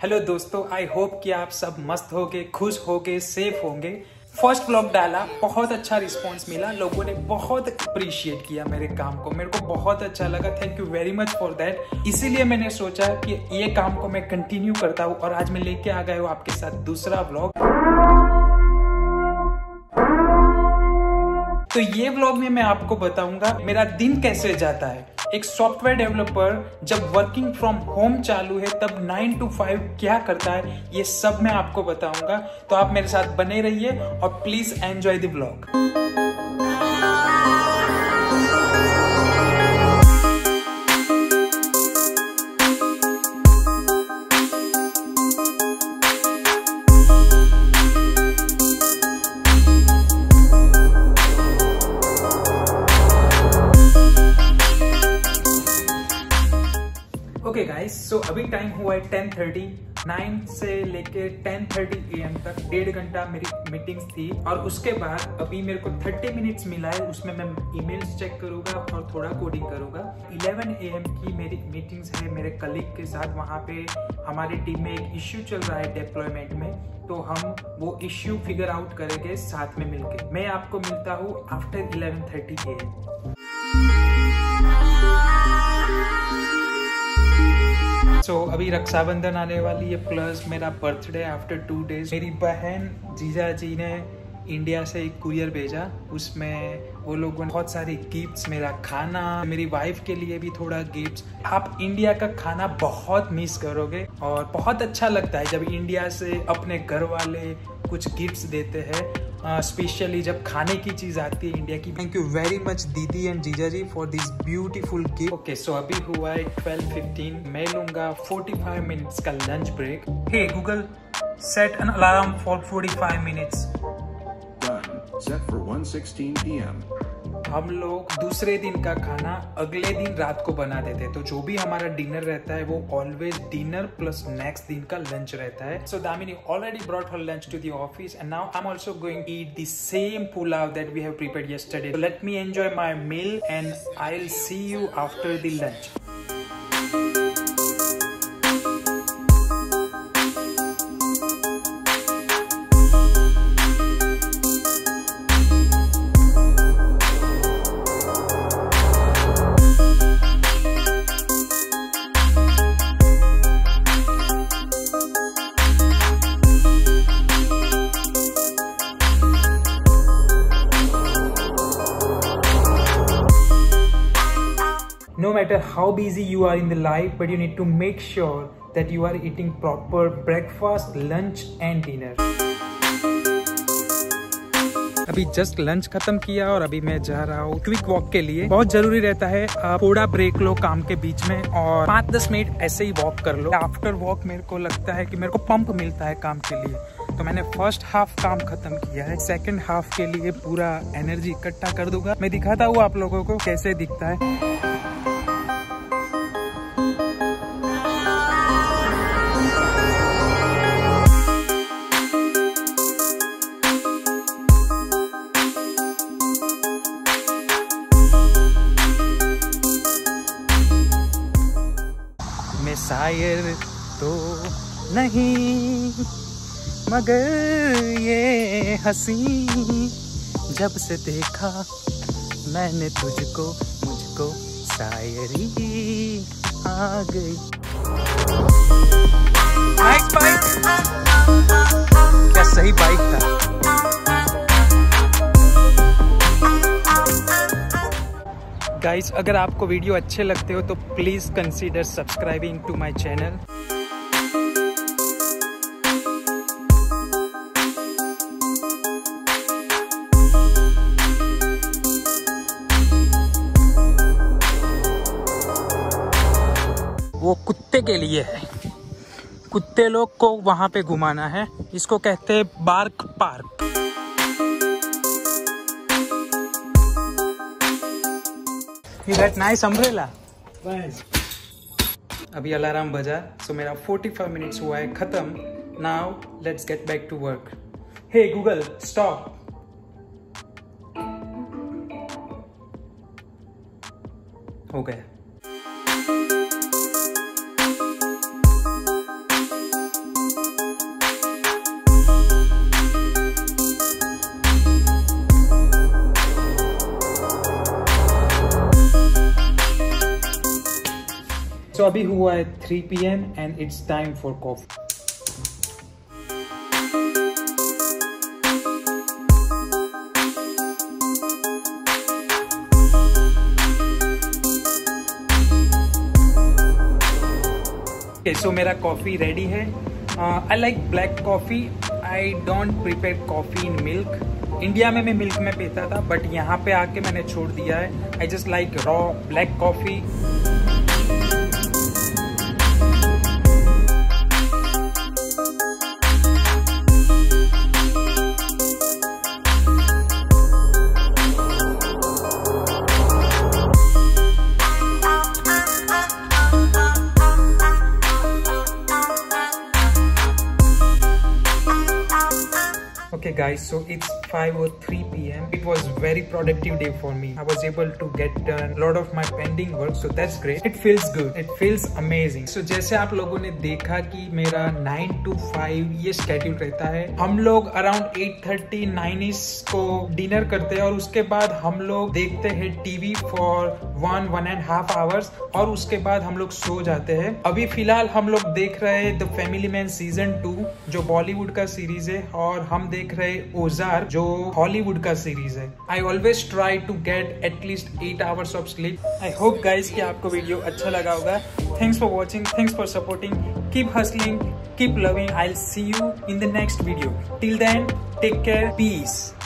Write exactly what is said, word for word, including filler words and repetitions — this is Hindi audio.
हेलो दोस्तों, आई होप कि आप सब मस्त होगे, खुश होगे, सेफ होंगे। फर्स्ट व्लॉग डाला, बहुत अच्छा रिस्पांस मिला, लोगों ने बहुत अप्रिशिएट किया मेरे काम को, मेरे को बहुत अच्छा लगा। Thank you very much for that. इसीलिए मैंने सोचा कि ये काम को मैं कंटिन्यू करता हूँ और आज मैं लेके आ गया हूँ आपके साथ दूसरा व्लॉग। तो ये व्लॉग में मैं आपको बताऊंगा मेरा दिन कैसे जाता है। एक सॉफ्टवेयर डेवलपर जब वर्किंग फ्रॉम होम चालू है तब नाइन टू फाइव क्या करता है, ये सब मैं आपको बताऊंगा। तो आप मेरे साथ बने रहिए और please enjoy the vlog. Okay guys, so अभी टाइम हुआ है टेन थर्टी। नाइन से लेके टेन थर्टी ए एम तक डेढ़ घंटा मेरी मीटिंग्स थी और उसके बाद अभी मेरे को थर्टी मिनट्स मिला है। उसमें मैं ईमेल्स चेक करूंगा और थोड़ा कोडिंग करूंगा। इलेवन ए एम की मेरी मीटिंग्स है मेरे कलीग के साथ। वहाँ पे हमारी टीम में एक इश्यू चल रहा है डिप्लॉयमेंट में, तो हम वो इश्यू फिगर आउट करेंगे साथ में मिलके। मैं आपको मिलता हूँ after eleven thirty A M. So so, अभी रक्षाबंधन आने वाली है, प्लस मेरा बर्थडे आफ्टर टू डेज। मेरी बहन जीजा जी ने इंडिया से एक कुरियर भेजा, उसमें वो लोगों ने बहुत सारी गिफ्ट्स, मेरा खाना, मेरी वाइफ के लिए भी थोड़ा गिफ्ट्स। आप इंडिया का खाना बहुत मिस करोगे और बहुत अच्छा लगता है जब इंडिया से अपने घर वाले कुछ गिफ्ट्स देते हैं, स्पेशली uh, जब खाने की चीज आती है इंडिया की। थैंक यू वेरी मच दीदी एंड जीजा जी for this beautiful gift. Okay, so अभी हुआ है ट्वेल्व फिफ्टीन। मैं लूंगा फोर्टी फाइव मिनट्स का lunch break. Hey Google, set an alarm for forty five minutes. Set for one sixteen p m हम लोग दूसरे दिन का खाना अगले दिन रात को बना देते हैं, तो जो भी हमारा डिनर रहता है वो ऑलवेज डिनर प्लस नेक्स्ट दिन का लंच रहता है। So Damini already brought her lunch to the office and now I am also going to eat the same pulao that we have prepared yesterday. So let me enjoy my meal and I will see you after the lunch. No matter how busy you are in the life, but you need to make sure that you are eating proper breakfast, lunch and dinner. अभी जस्ट लंच खत्म किया और अभी मैं जा रहा हूँ क्विक वॉक के लिए। बहुत जरूरी रहता है आप थोड़ा ब्रेक लो काम के बीच में और पाँच दस मिनट ऐसे ही वॉक कर लो। आफ्टर वॉक मेरे को लगता है कि मेरे को पंप मिलता है काम के लिए। तो मैंने फर्स्ट हाफ काम खत्म किया है, सेकंड हाफ के लिए पूरा एनर्जी इकट्ठा कर दूंगा। मैं दिखाता हूँ आप लोगों को कैसे दिखता है। मैं शायर तो नहीं मगर ये हंसी जब से देखा मैंने तुझको, मुझको शायरी आ गई। बाइक बाइक क्या सही बाइक था। गाइस, अगर आपको वीडियो अच्छे लगते हो तो please consider subscribing to my channel. वो कुत्ते के लिए है, कुत्ते लोग को वहां पे घुमाना है। इसको कहते हैं bark park. You got nice umbrella. Nice. अभी अलार्म बजा, सो मेरा फोर्टी फाइव मिनट्स हुआ है खत्म। Now let's get back to work. Hey Google, stop. हो गया। सो अभी हुआ है three P M and it's time for coffee. Okay, so मेरा कॉफ़ी रेडी है। I like black coffee. I don't prepare coffee in milk. India में मैं मिल्क में पीता था, बट यहाँ पे आके मैंने छोड़ दिया है। I just like raw black coffee. Okay guys, so it's five or three p m It was very productive day for me. I was able to get done a lot of my pending work, so that's great. It feels good. It feels amazing. So जैसे आप लोगों ने देखा कि मेरा नाइन टू फाइव ये स्केड्यूल रहता है। हम लोग अराउंड एट थर्टी नाइन को डिनर करते हैं और उसके बाद हम लोग देखते हैं TV for one one and half hours और उसके बाद हम लोग सो जाते हैं। अभी फिलहाल हम लोग देख रहे हैं the family man season two, जो बॉलीवुड का सीरीज है, और हम देख रहे ओजार, जो हॉलीवुड का सीरीज है। I always try to get at least eight hours of sleep. I hope guys कि आपको वीडियो अच्छा लगा होगा। Thanks for watching, thanks for supporting, keep hustling, keep loving. I will see you in the next video. Till then, take care, piece.